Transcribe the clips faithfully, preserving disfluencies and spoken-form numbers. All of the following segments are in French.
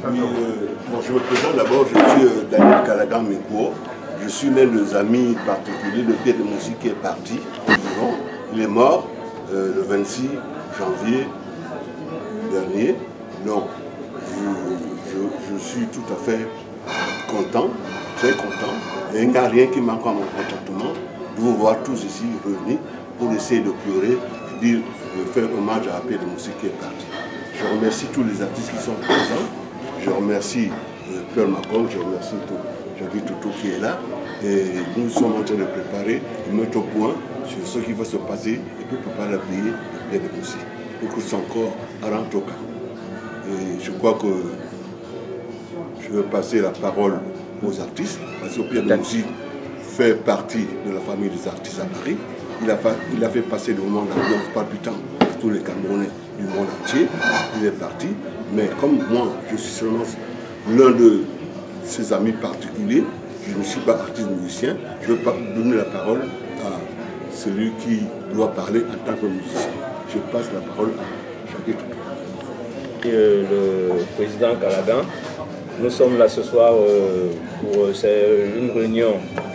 Oui, euh, bon, je me présente d'abord, je suis euh, Daniel Calagan Mekwo. Je suis l'un des amis particuliers de Pierre de Moussi qui est parti. Il est mort euh, le vingt-six janvier dernier. Donc, je, je, je suis tout à fait content, très content. Et il n'y a rien qui manque à mon contentement de vous voir tous ici réunis pour essayer de pleurer et dire, de faire hommage à Pierre de Moussi qui est parti. Je remercie tous les artistes qui sont présents. Je remercie euh, Pearl Macron, je remercie Jean-Guy Toto qui est là. Et nous sommes en train de préparer et mettre au point sur ce qui va se passer et puis préparer la veillée de Pierre de Moussi. Pour que son corps rentre au camp. Et je crois que je vais passer la parole aux artistes, parce que Pierre de Moussi fait partie de la famille des artistes à Paris. Il a fait, il a fait passer le moment d'ambiance palpitant à tous les Camerounais du monde entier. Il est parti. Mais comme moi, je suis seulement l'un de ses amis particuliers, je ne suis pas artiste musicien, je vais donner la parole à celui qui doit parler en tant que musicien. Je passe la parole à Jean-Guy Toto. Euh, le président Calagan, nous sommes là ce soir euh, pour euh, une réunion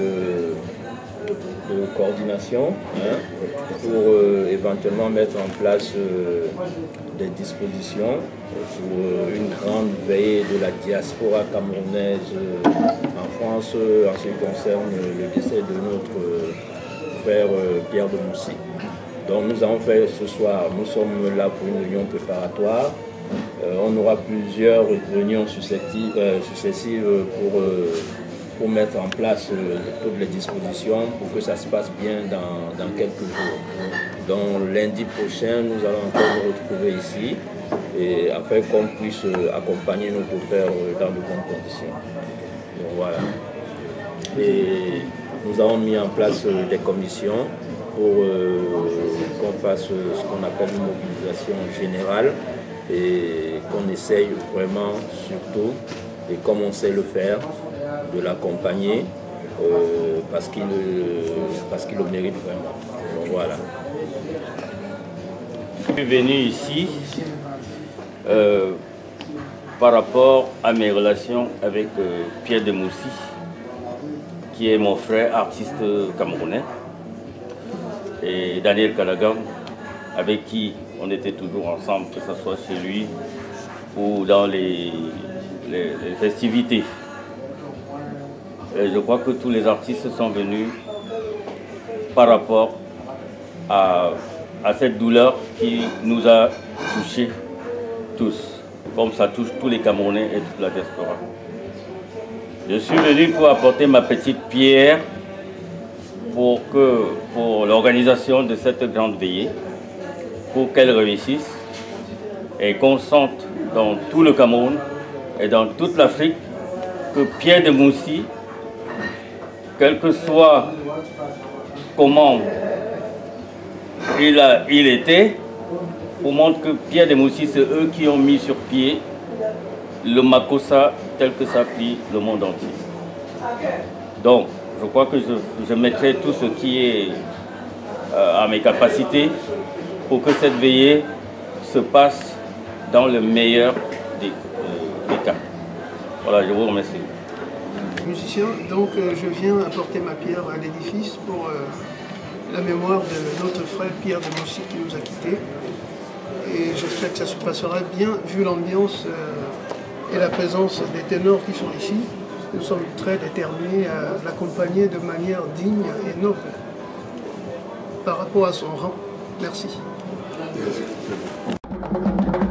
de, de coordination hein, pour euh, éventuellement mettre en place euh, des dispositions pour euh, une grande veillée de la diaspora camerounaise euh, en France euh, en ce qui concerne le décès de notre euh, frère euh, Pierre de Moussi. Donc nous avons fait ce soir, nous sommes là pour une réunion préparatoire. Euh, on aura plusieurs réunions successives, euh, successives pour, euh, pour mettre en place euh, toutes les dispositions pour que ça se passe bien dans, dans quelques jours. Donc lundi prochain, nous allons encore nous retrouver ici et afin qu'on puisse euh, accompagner notre père euh, dans de bonnes conditions. Donc voilà. Et nous avons mis en place euh, des commissions pour euh, qu'on fasse euh, ce qu'on appelle une mobilisation générale et qu'on essaye vraiment, surtout, et comme on sait le faire, de l'accompagner euh, parce qu'il parce qu'il le mérite vraiment. Donc voilà. Je suis venu ici euh, par rapport à mes relations avec euh, Pierre de Moussi, qui est mon frère artiste camerounais, et Daniel Calagan, avec qui on était toujours ensemble, que ce soit chez lui ou dans les, les, les festivités. Et je crois que tous les artistes sont venus par rapport à, à cette douleur qui nous a touchés tous, comme ça touche tous les Camerounais et toute la diaspora. Je suis venu pour apporter ma petite pierre pour, que, pour l'organisation de cette grande veillée, pour qu'elle réussisse et qu'on sente dans tout le Cameroun et dans toute l'Afrique que Pierre de Moussi, quel que soit comment il, a, il était, on montre que Pierre de Moussi, c'est eux qui ont mis sur pied le Makossa tel que ça plie le monde entier. Donc, je crois que je, je mettrai tout ce qui est euh, à mes capacités pour que cette veillée se passe dans le meilleur des, euh, des cas. Voilà, je vous remercie. Musicien, donc euh, je viens apporter ma pierre à l'édifice pour euh, la mémoire de notre frère Pierre de Moussi qui nous a quittés. Et j'espère que ça se passera bien, vu l'ambiance euh, et la présence des ténors qui sont ici. Nous sommes très déterminés à l'accompagner de manière digne et noble par rapport à son rang. Merci. Yes.